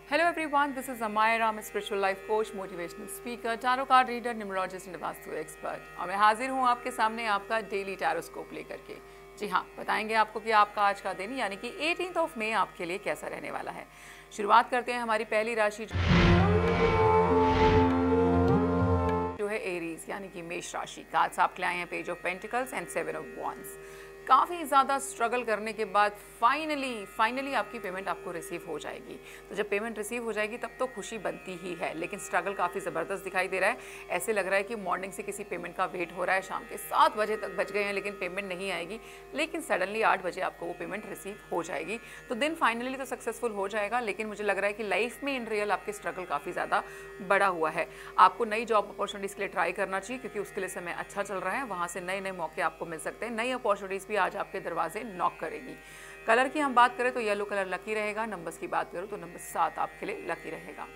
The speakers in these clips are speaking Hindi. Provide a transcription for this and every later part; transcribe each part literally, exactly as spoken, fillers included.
Hello everyone, this is Amira, I'm a spiritual life coach, motivational speaker, tarot card reader, numerologist and vastu expert। और मैं हाजिर हूँ आपके सामने आपका डेली टैरोस्कोप लेकर के। जी हाँ, बताएंगे आपको कि आपका आज का दिन यानी कि अठारह ऑफ मई आपके लिए कैसा रहने वाला है। शुरुआत करते हैं हमारी पहली राशि जो है एरीज यानी कि मेष राशि। कार्ड्स आपके लिए आए हैं page of pentacles and seven of wands. काफ़ी ज़्यादा स्ट्रगल करने के बाद फाइनली फाइनली आपकी पेमेंट आपको रिसीव हो जाएगी। तो जब पेमेंट रिसीव हो जाएगी तब तो खुशी बनती ही है, लेकिन स्ट्रगल काफ़ी ज़बरदस्त दिखाई दे रहा है। ऐसे लग रहा है कि मॉर्निंग से किसी पेमेंट का वेट हो रहा है, शाम के सात बजे तक बच गए हैं लेकिन पेमेंट नहीं आएगी, लेकिन सडनली आठ बजे आपको वो पेमेंट रिसीव हो जाएगी। तो दिन फाइनली तो सक्सेसफुल हो जाएगा, लेकिन मुझे लग रहा है कि लाइफ में इन रियल आपके स्ट्रगल काफ़ी ज़्यादा बढ़ा हुआ है। आपको नई जॉब अपॉर्चुनिटीज़ के लिए ट्राई करना चाहिए क्योंकि उसके लिए समय अच्छा चल रहा है, वहाँ से नए नए मौके आपको मिल सकते हैं। नई अपॉर्चुनिटीज़ भी आज आपके दरवाजे नॉक करेगी। कलर की हम बात करें तो येलो कलर लकी रहेगा। नंबर्स की बात करूं तो नंबर सात आपके लिए लकी रहेगा।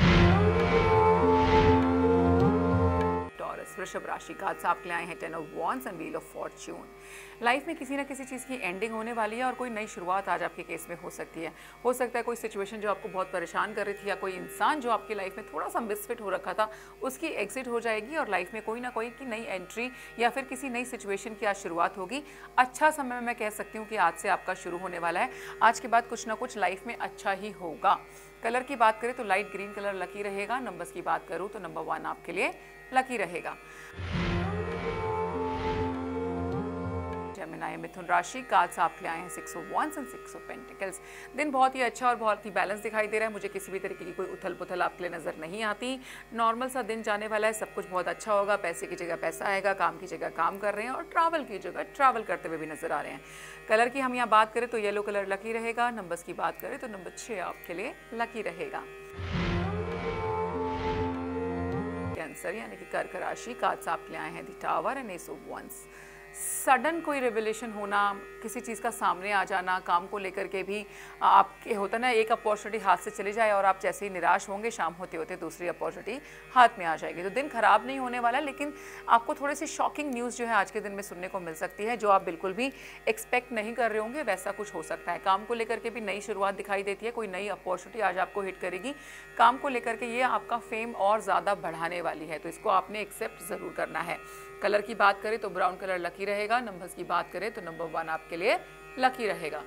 टॉरस वृषभ राशि। कार्ड्स आपके लिए आए हैं ten of wands and wheel of fortune. Life में किसी ना किसी चीज़ की एंडिंग होने वाली है और कोई नई शुरुआत आज आपके केस में हो सकती है। हो सकता है कोई सिचुएशन जो आपको बहुत परेशान कर रही थी या कोई इंसान जो आपकी लाइफ में थोड़ा सा मिसफिट हो रखा था उसकी एग्जिट हो जाएगी और लाइफ में कोई ना कोई की नई एंट्री या फिर किसी नई सिचुएशन की आज शुरुआत होगी। अच्छा समय मैं कह सकती हूँ कि आज से आपका शुरू होने वाला है। आज के बाद कुछ ना कुछ लाइफ में अच्छा ही होगा। कलर की बात करें तो लाइट ग्रीन कलर लकी रहेगा। नंबर्स की बात करूँ तो नंबर वन आपके लिए लकी रहेगा। जेमिनी मिथुन राशि। कार्ड्स आपके लिए आए हैं six of wands and six of pentacles. दिन बहुत ही अच्छा और बहुत ही बैलेंस दिखाई दे रहा है। मुझे किसी भी तरीके की कोई उथल पुथल आपके लिए नजर नहीं आती। नॉर्मल सा दिन जाने वाला है, सब कुछ बहुत अच्छा होगा। पैसे की जगह पैसा आएगा, काम की जगह काम कर रहे हैं और ट्रैवल की जगह ट्रैवल करते हुए भी नजर आ रहे हैं। कलर की हम यहाँ बात करें तो येलो कलर लकी रहेगा। नंबर्स की बात करें तो नंबर छः आपके लिए लकी रहेगा। कैंसर यानी कि कर्क राशि। कार्ड्स आपके लिए आए हैं the tower and ace of wands. Sudden कोई रिवलेशन होना, किसी चीज़ का सामने आ जाना, काम को लेकर के भी आपके होता ना, एक अपॉर्चुनिटी हाथ से चली जाए और आप जैसे ही निराश होंगे शाम होते होते दूसरी अपॉर्चुनिटी हाथ में आ जाएगी। तो दिन खराब नहीं होने वाला, लेकिन आपको थोड़ी सी शॉकिंग न्यूज़ जो है आज के दिन में सुनने को मिल सकती है जो आप बिल्कुल भी एक्सपेक्ट नहीं कर रहे होंगे, वैसा कुछ हो सकता है। काम को लेकर के भी नई शुरुआत दिखाई देती है, कोई नई अपॉर्चुनिटी आज आपको हिट करेगी। काम को लेकर के ये आपका फेम और ज़्यादा बढ़ाने वाली है, तो इसको आपने एक्सेप्ट ज़रूर करना है। कलर की बात करें तो ब्राउन कलर लकी रहेगा। नंबर्स की बात करें तो नंबर वन आपके लिए लकी रहेगा।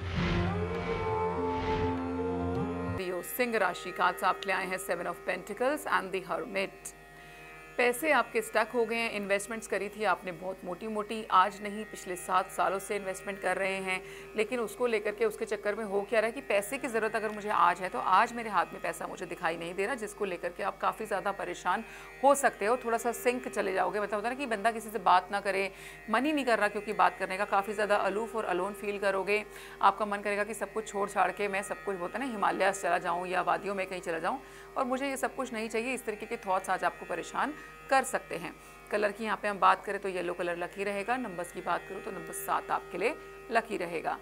लियो सिंह राशि। कार्ड्स आपके लिए आए हैं seven of pentacles and the hermit. पैसे आपके स्टक हो गए हैं। इन्वेस्टमेंट्स करी थी आपने बहुत मोटी मोटी, आज नहीं पिछले सात सालों से इन्वेस्टमेंट कर रहे हैं, लेकिन उसको लेकर के उसके चक्कर में हो क्या रहा है कि पैसे की ज़रूरत अगर मुझे आज है तो आज मेरे हाथ में पैसा मुझे दिखाई नहीं दे रहा, जिसको लेकर के आप काफ़ी ज़्यादा परेशान हो सकते हो। थोड़ा सा सिंक चले जाओगे, मतलब होता है ना कि बंदा किसी से बात ना करे, मन ही नहीं कर रहा क्योंकि बात करने का, काफ़ी ज़्यादा अलूफ और अलोन फील करोगे। आपका मन करेगा कि सब कुछ छोड़ छाड़ के मैं सब कुछ होता है ना हिमालय चला जाऊँ या वादियों में कहीं चला जाऊँ और मुझे ये सब कुछ नहीं चाहिए। इस तरीके के थॉट्स आज आपको परेशान कर सकते हैं। कलर की यहाँ पे हम बात करें तो येलो कलर लकी रहेगा। नंबर्स की बात करूँ तो नंबर सात आपके लिए लकी रहेगा।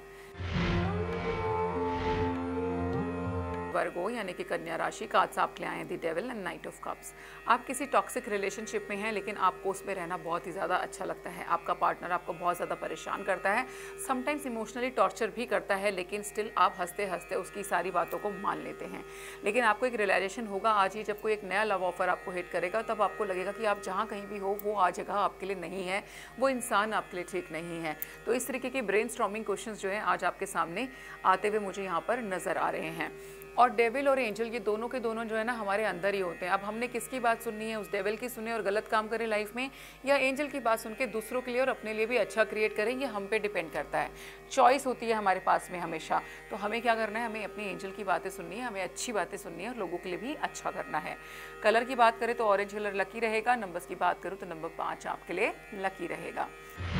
वर्गो यानी कि कन्या राशि। कार्ड्स आपके लिए आए हैं the devil and knight of cups. आप किसी टॉक्सिक रिलेशनशिप में हैं लेकिन आपको उसमें रहना बहुत ही ज़्यादा अच्छा लगता है। आपका पार्टनर आपको बहुत ज़्यादा परेशान करता है, समटाइम्स इमोशनली टॉर्चर भी करता है, लेकिन स्टिल आप हंसते हंसते उसकी सारी बातों को मान लेते हैं। लेकिन आपको एक रियलाइजेशन होगा आज ही, जब कोई एक नया लव ऑफर आपको हिट करेगा तब आपको लगेगा कि आप जहाँ कहीं भी हो वो आ जगह आपके लिए नहीं है, वो इंसान आपके लिए ठीक नहीं है। तो इस तरीके के ब्रेन स्टॉर्मिंग क्वेश्चन जो हैं आज आपके सामने आते हुए मुझे यहाँ पर नज़र आ रहे हैं। और डेविल और एंजल ये दोनों के दोनों जो है ना हमारे अंदर ही होते हैं। अब हमने किसकी बात सुननी है, उस डेविल की सुने और गलत काम करें लाइफ में, या एंजल की बात सुन के दूसरों के लिए और अपने लिए भी अच्छा क्रिएट करें, ये हम पे डिपेंड करता है। चॉइस होती है हमारे पास में हमेशा। तो हमें क्या करना है, हमें अपनी एंजल की बातें सुननी है, हमें अच्छी बातें सुननी है और लोगों के लिए भी अच्छा करना है। कलर की बात करें तो ऑरेंज कलर लकी रहेगा। नंबर्स की बात करूँ तो नंबर पाँच आपके लिए लकी रहेगा।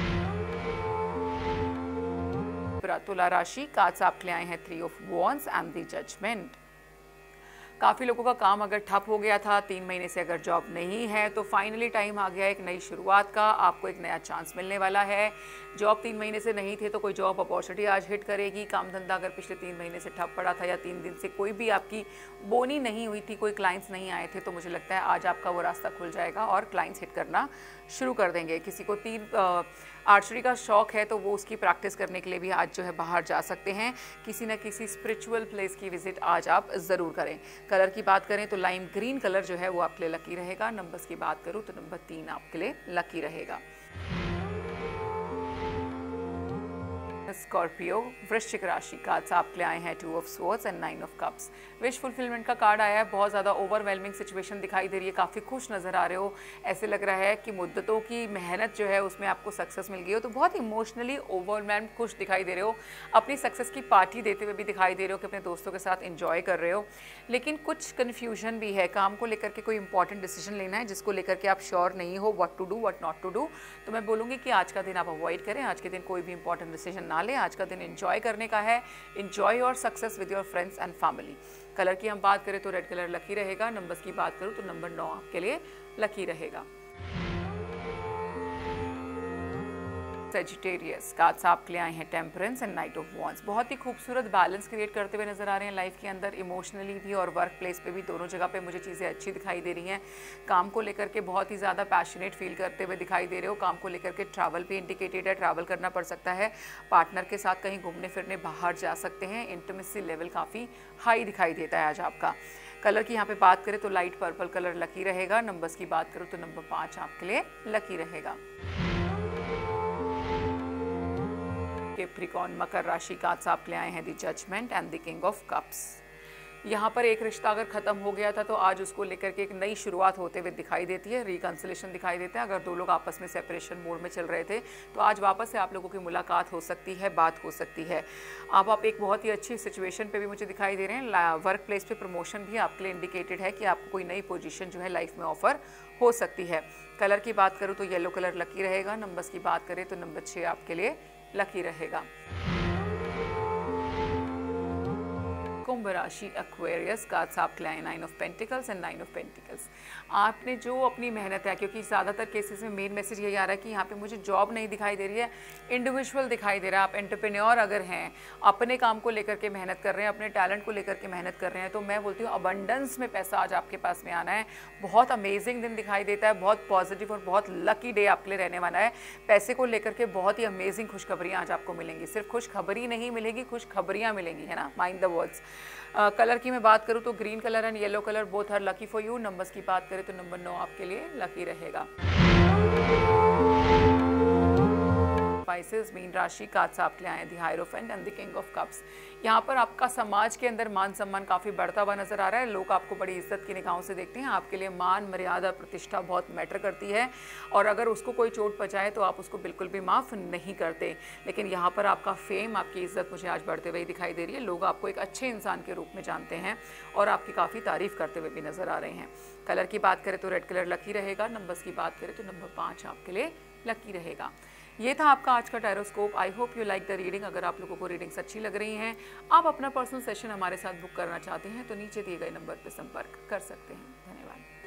तुला राशि। कार्ड्स आपके लिए आए हैं three of wands and the judgement. काफ़ी लोगों का काम अगर ठप हो गया था, तीन महीने से अगर जॉब नहीं है तो फाइनली टाइम आ गया एक नई शुरुआत का। आपको एक नया चांस मिलने वाला है। जॉब तीन महीने से नहीं थे तो कोई जॉब अपॉर्चुनिटी आज हिट करेगी। काम धंधा अगर पिछले तीन महीने से ठप पड़ा था या तीन दिन से कोई भी आपकी बोनी नहीं हुई थी, कोई क्लाइंट्स नहीं आए थे, तो मुझे लगता है आज आपका वो रास्ता खुल जाएगा और क्लाइंट्स हिट करना शुरू कर देंगे। किसी को तीन आर्चरी का शौक है तो वो उसकी प्रैक्टिस करने के लिए भी आज जो है बाहर जा सकते हैं। किसी न किसी स्पिरिचुअल प्लेस की विजिट आज आप ज़रूर करें। कलर की बात करें तो लाइम ग्रीन कलर जो है वो आपके लिए लकी रहेगा। नंबर्स की बात करूँ तो नंबर तीन आपके लिए लकी रहेगा। स्कॉर्पियो, वृश्चिक राशि कार्ड्स आपके लिए आए हैं two of swords and nine of cups. Wish fulfilment का कार्ड आया है। बहुत ज़्यादा ओवरवेलमिंग सिचुएशन दिखाई दे रही है, काफ़ी खुश नज़र आ रहे हो। ऐसे लग रहा है कि मुद्दतों की मेहनत जो है उसमें आपको सक्सेस मिल गई हो, तो बहुत इमोशनली ओवरवेल्म खुश दिखाई दे रहे हो। अपनी सक्सेस की पार्टी देते हुए भी दिखाई दे रहे हो कि अपने दोस्तों के साथ इंजॉय कर रहे हो। लेकिन कुछ कन्फ्यूजन भी है, काम को लेकर के कोई इंपॉर्टेंट डिसीजन लेना है जिसको लेकर के आप श्योर नहीं हो what to do what not to do, तो मैं बोलूँगी कि आज का दिन आप अवॉइड करें। आज के दिन कोई भी इंपॉर्टेंट डिसीजन ना लें। आज का दिन एंजॉय करने का है। Enjoy your success with your friends and family. Colour की हम बात करें तो रेड कलर लकी रहेगा। नंबर्स की बात करूं तो नंबर नौ आपके लिए लकी रहेगा। सेजिटेरियस कार्ड्स आपके लिए आए हैं temperance and knight of wands. बहुत ही खूबसूरत बैलेंस क्रिएट करते हुए नजर आ रहे हैं लाइफ के अंदर। इमोशनली भी और वर्क प्लेस पे भी दोनों जगह पे मुझे चीज़ें अच्छी दिखाई दे रही हैं। काम को लेकर के बहुत ही ज़्यादा पैशनेट फील करते हुए दिखाई दे रहे हो। काम को लेकर के ट्रैवल भी इंडिकेटेड है, ट्रैवल करना पड़ सकता है। पार्टनर के साथ कहीं घूमने फिरने बाहर जा सकते हैं। इंटीमेसी लेवल काफ़ी हाई दिखाई देता है आज आपका। कलर की यहाँ पे बात करें तो लाइट पर्पल कलर लकी रहेगा। नंबर्स की बात करूँ तो नंबर पाँच आपके लिए लकी रहेगा। कैप्रिकॉर्न मकर राशि कार्ड्स आपके लिए आए हैं the judgement and the king of cups. यहाँ पर एक रिश्ता अगर ख़त्म हो गया था तो आज उसको लेकर के एक नई शुरुआत होते हुए दिखाई देती है। रिकंसिलेशन दिखाई देता है। अगर दो लोग आपस में सेपरेशन मोड में चल रहे थे तो आज वापस से आप लोगों की मुलाकात हो सकती है, बात हो सकती है। अब आप एक बहुत ही अच्छी सिचुएशन पे भी मुझे दिखाई दे रहे हैं। वर्क प्लेस पे प्रमोशन भी आपके लिए इंडिकेटेड है कि आपको कोई नई पोजीशन जो है लाइफ में ऑफर हो सकती है। कलर की बात करूँ तो येलो कलर लकी रहेगा। नंबर्स की बात करें तो नंबर छः आपके लिए लकी रहेगा। कुंभ राशि एक्वेरियस कार्ड्स आपके लिए nine of pentacles and nine of pentacles. आपने जो अपनी मेहनत है, क्योंकि ज़्यादातर केसेस में मेन मैसेज यही आ रहा है कि यहाँ पे मुझे जॉब नहीं दिखाई दे रही है, इंडिविजुअल दिखाई दे रहा है। आप एंटरप्रेन्योर अगर हैं, अपने काम को लेकर के मेहनत कर रहे हैं, अपने टैलेंट को लेकर के मेहनत कर रहे हैं, तो मैं बोलती हूँ अबंडेंस में पैसा आज आपके पास में आना है। बहुत अमेजिंग दिन दिखाई देता है, बहुत पॉजिटिव और बहुत लकी डे आपके लिए रहने वाला है। पैसे को लेकर के बहुत ही अमेजिंग खुशखबरियाँ आज आपको मिलेंगी। सिर्फ खुशखबरी नहीं मिलेगी, खुशखबरियाँ मिलेंगी, है ना, माइंड द वर्ड्स। कलर की मैं बात करूँ तो green colour and yellow colour both are lucky for you. Numbers की बात करें तो नंबर नौ आपके लिए लकी रहेगा। स्पाइसेस मीन राशि कार्ड्स आपके लिए आए हैं the hierophant and the king of cups. यहाँ पर आपका समाज के अंदर मान सम्मान काफ़ी बढ़ता हुआ नजर आ रहा है। लोग आपको बड़ी इज्जत की निगाहों से देखते हैं। आपके लिए मान मर्यादा प्रतिष्ठा बहुत मैटर करती है और अगर उसको कोई चोट पहुंचाए तो आप उसको बिल्कुल भी माफ़ नहीं करते। लेकिन यहाँ पर आपका फेम, आपकी इज्जत मुझे आज बढ़ते हुए दिखाई दे रही है। लोग आपको एक अच्छे इंसान के रूप में जानते हैं और आपकी काफ़ी तारीफ करते हुए भी नजर आ रहे हैं। कलर की बात करें तो रेड कलर लकी रहेगा। नंबर्स की बात करें तो नंबर पाँच आपके लिए लकी रहेगा। ये था आपका आज का tarotscope. I hope you like the reading. अगर आप लोगों को रीडिंग्स अच्छी लग रही हैं, आप अपना पर्सनल सेशन हमारे साथ बुक करना चाहते हैं तो नीचे दिए गए नंबर पर संपर्क कर सकते हैं। धन्यवाद।